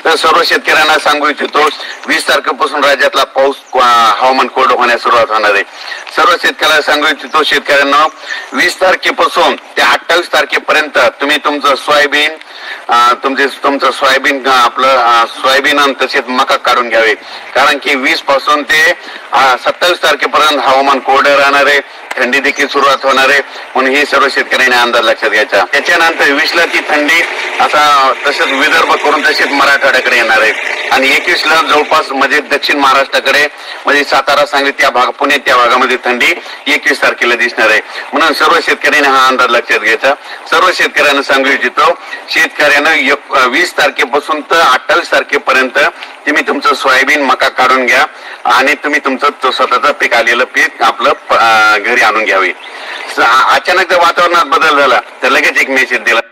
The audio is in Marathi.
तर सर्व शेतकऱ्यांना सांगू इच्छितो 20 तारखेपासून राज्यातला पाऊस हवामान कोरडं होण्यास सुरुवात होणार आहे। सर्व शेतकऱ्यांना सांगू इच्छितो शेतकऱ्यांना 20 तारखेपासून ते 28 तारखेपर्यंत तुम्ही तुमचं सोयाबीन तुमचं सोयाबीन आपलं सोयाबीन आणि तसेच मका काढून घ्यावे, कारण की 20 पासून ते 27 तारखेपर्यंत हवामान कोरडं राहणार आहे, थंडी देखील सुरुवात होणार आहे, म्हणून हे सर्व शेतकऱ्यांनी अंदाज लक्षात घ्यायचा। त्याच्यानंतर 20 ला ती थंडी आता तसेच विदर्भ करून तसेच मराठवाड्याकडे येणार आहे आणि 21 ला जवळपास म्हणजे दक्षिण महाराष्ट्राकडे म्हणजे सातारा सांगली त्या भाग पुणे त्या भागामध्ये थंडी 21 तारखेला दिसणार आहे, म्हणून सर्व शेतकऱ्यांनी हा अंदाज लक्षात घ्यायचा। सर्व शेतकऱ्यांना सांगू इच्छितो शेतकऱ्यांना 20 तारखेपासून तर 28 तारखेपर्यंत तुम्ही तुमचं सोयाबीन मका काढून घ्या आणि तुम्ही तुमचं स्वतःचं पीक आलेलं पीक आपलं घरी आणून घ्यावे। अचानक जर वातावरणात बदल झाला तर लगेच एक मेसेज दिला